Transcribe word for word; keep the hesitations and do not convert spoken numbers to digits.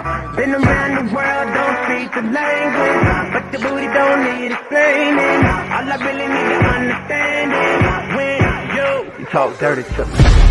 Been around the world, don't speak the language, but the booty don't need explaining. All I really need to understand is when you, you talk dirty to me.